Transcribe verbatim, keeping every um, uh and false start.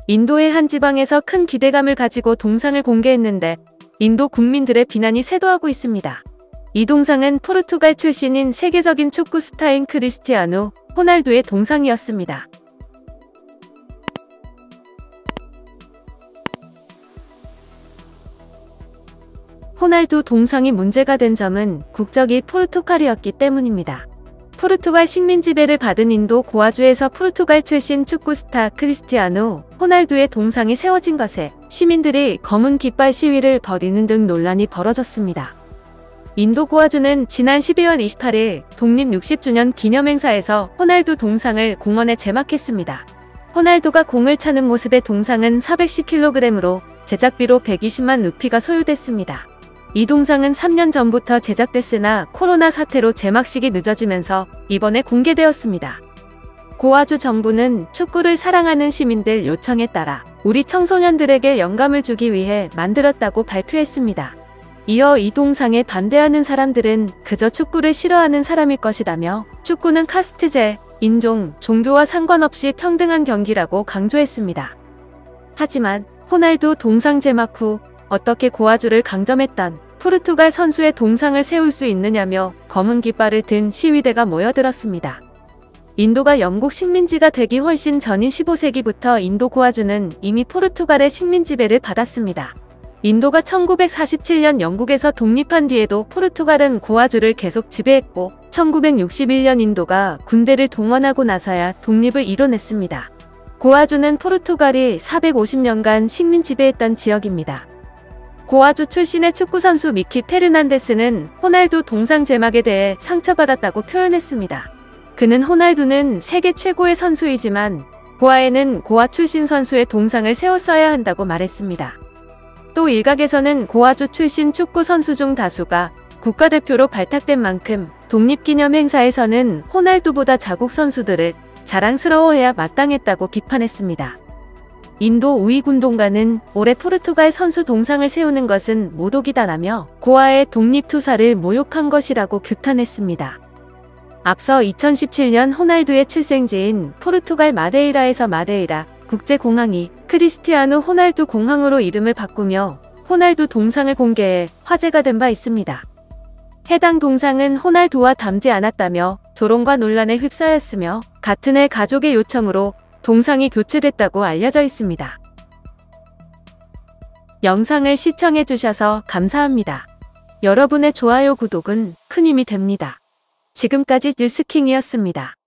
인도의 한 지방에서 큰 기대감을 가지고 동상을 공개했는데 인도 국민들의 비난이 쇄도하고 있습니다. 이 동상은 포르투갈 출신인 세계적인 축구 스타인 크리스티아누 호날두의 동상이었습니다. 호날두 동상이 문제가 된 점은 국적이 포르투갈이었기 때문입니다. 포르투갈 식민 지배를 받은 인도 고아주에서 포르투갈 출신 축구 스타 크리스티아누 호날두의 동상이 세워진 것에 시민들이 검은 깃발 시위를 벌이는 등 논란이 벌어졌습니다. 인도 고아주는 지난 십이월 이십팔일 독립 육십 주년 기념행사에서 호날두 동상을 공원에 제막했습니다. 호날두가 공을 차는 모습의 동상은 사백십 킬로그램으로 제작비로 백이십만 루피가 소요됐습니다. 이 동상은 삼 년 전부터 제작됐으나 코로나 사태로 제막식이 늦어지면서 이번에 공개되었습니다. 고아주 정부는 축구를 사랑하는 시민들 요청에 따라 우리 청소년들에게 영감을 주기 위해 만들었다고 발표했습니다. 이어 이 동상에 반대하는 사람들은 그저 축구를 싫어하는 사람일 것이라며 축구는 카스트제, 인종, 종교와 상관없이 평등한 경기라고 강조했습니다. 하지만 호날두 동상 제막 후 어떻게 고아주를 강점했던 포르투갈 선수의 동상을 세울 수 있느냐며 검은 깃발을 든 시위대가 모여들었습니다. 인도가 영국 식민지가 되기 훨씬 전인 십오 세기부터 인도 고아주는 이미 포르투갈의 식민 지배를 받았습니다. 인도가 천구백사십칠 년 영국에서 독립한 뒤에도 포르투갈은 고아주를 계속 지배했고 천구백육십일 년 인도가 군대를 동원하고 나서야 독립을 이뤄냈습니다. 고아주는 포르투갈이 사백오십 년간 식민 지배했던 지역입니다. 고아주 출신의 축구선수 미키 페르난데스는 호날두 동상 제막에 대해 상처받았다고 표현했습니다. 그는 호날두는 세계 최고의 선수이지만 고아에는 고아 출신 선수의 동상을 세웠어야 한다고 말했습니다. 또 일각에서는 고아주 출신 축구 선수 중 다수가 국가대표로 발탁된 만큼 독립기념 행사에서는 호날두보다 자국 선수들을 자랑스러워해야 마땅했다고 비판했습니다. 인도 우익운동가는 올해 포르투갈 선수 동상을 세우는 것은 모독이다라며 고아의 독립투사를 모욕한 것이라고 규탄했습니다. 앞서 이천십칠 년 호날두의 출생지인 포르투갈 마데이라에서 마데이라 국제공항이 크리스티아누 호날두 공항으로 이름을 바꾸며 호날두 동상을 공개해 화제가 된 바 있습니다. 해당 동상은 호날두와 닮지 않았다며 조롱과 논란에 휩싸였으며 같은 해 가족의 요청으로 동상이 교체됐다고 알려져 있습니다. 영상을 시청해주셔서 감사합니다. 여러분의 좋아요, 구독은 큰 힘이 됩니다. 지금까지 뉴스킹이었습니다.